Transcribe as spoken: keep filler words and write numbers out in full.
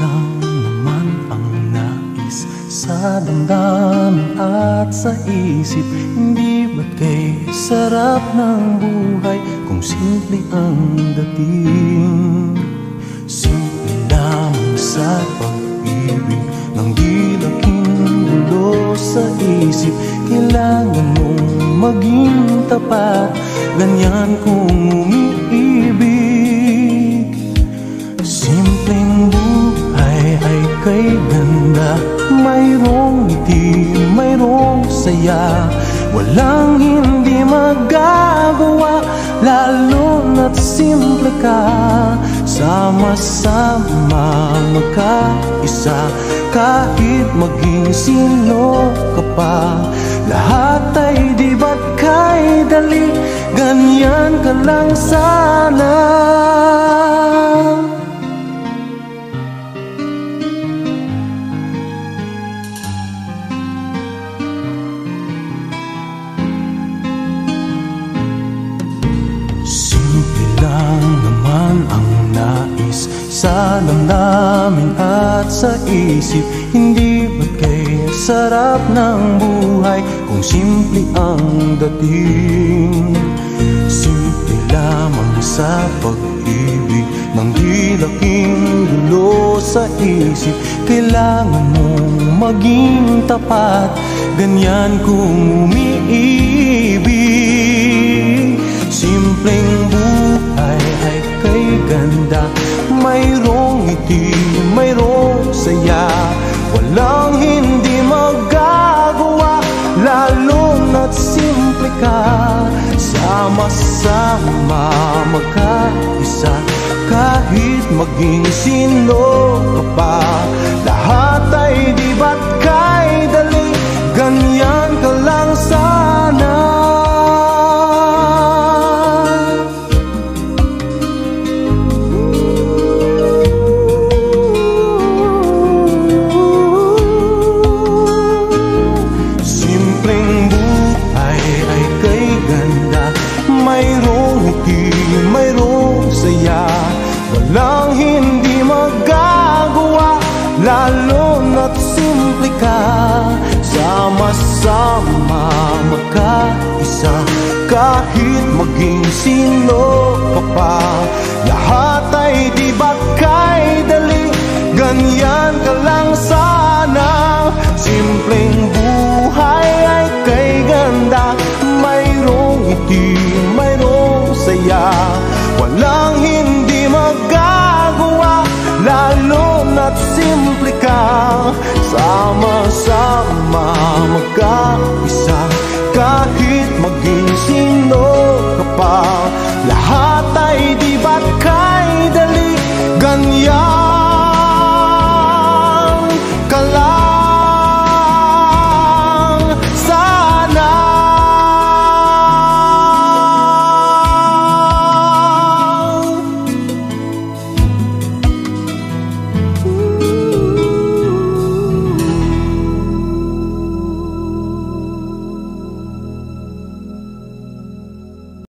lang naman ang nais sa damdamin at sa isip. Hindi ba't kay sarap ng buhay kung simple ang dating? Simple lamang sa pag-ibig ng di laking gulo sa isip. Kailangan mong maging tapat, ganyan kung umiibig. Simpleng buhay ay kay ganda, mayroong ngiti, mayroong saya. Walang hindi magagawa, lalo na't simple ka. Sama-sama magkaisa, kahit maging sino ka pa. Lahat ay di ba't kay dali, ganyan ka lang sana. Simple lang naman ang nais sa damdamin at sa isip. Hindi ba't kay sarap ng buhay kung simple ang dating? Simple lamang sa pag-ibig ng di laking gulo sa isip. Kailangan mong maging tapat, ganyan kung umiibig. Simpleng buhay ay kay ganda, mayroong ngiti, mayroong saya. Walang hindi magagawa, lalo na't simple ka. Sama-sama magkaisa, kahit maging sino ka pa. Lahat ay di ba't kay dali, ganyan ka lang sana. Mayroong ngiti, mayroong saya. Walang hindi magagawa, lalo na't simple ka. Sama-sama magkaisa, kahit maging sino ka pa. Lahat ay di ba't kay dali, ganyan ka lang sana. Simpleng buhay ay kay ganda, mayroong ngiti, mayroong saya. Walang hindi magagawa, lalo na't simple ka. Sama-sama magkaisa, kahit